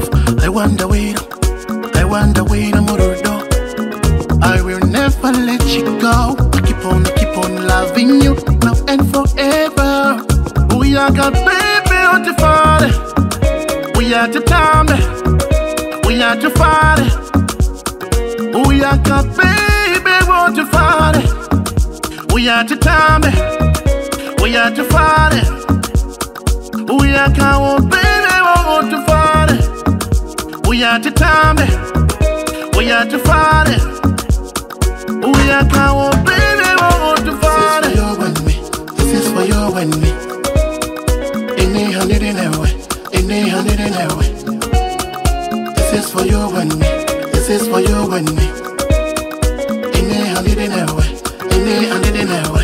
life. I wonder where I'm do. I will never let you go. I keep on loving you now and forever. We are got baby on the fire. We are the time. We are the fire. We are got baby on the fire. We are the time. We are the fire. We are got baby on the fire. We are the time. We are the fire. We are got baby on the fire. This is for you and me. Handidi Newe, Handidi Newe. This is for you and me. This is for you and me. Handidi Newe, Handidi Newe.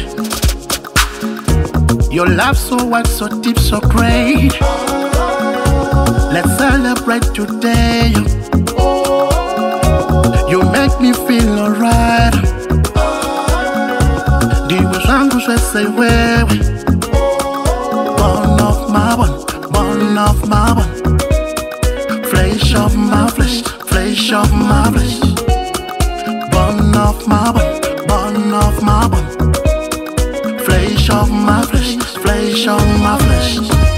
Your love so wide, so deep, so great. Let's celebrate today. You make me feel alright. Diwe zangu shwese wewe. Bone of my bone, flesh of my flesh, flesh of my flesh. Bone of my bone, bone of my bone, flesh of my flesh, flesh of my flesh.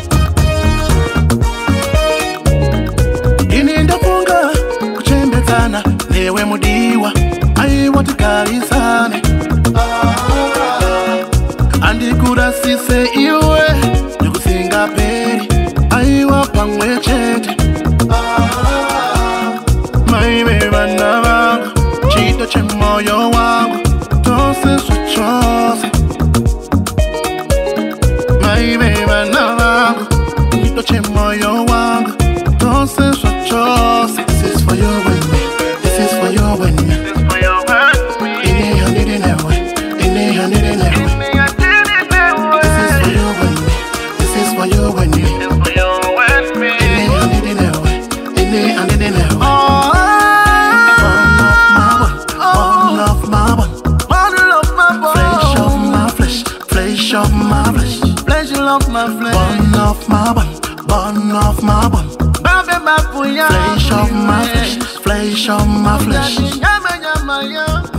Ininda funga kuchembezana newe mudiwa aiwatikalizane andikura sise iwe nikusinga peri aiwa pangwe chete maimeba na vangu chito che moyo wangu tose swachose maimeba na vangu chito che moyo wangu tose swachose. This is for you and me. This is for you and me. Handidi Newe, Handidi Newe. This is for you and me. This is for you and me. Handidi Newe, Handidi Newe. Bone of my bone, bone of my bone, flesh of my flesh, flesh of my flesh, flesh of my flesh. Bone of my bone, bone of my bone, flesh of my flesh, flesh of my flesh.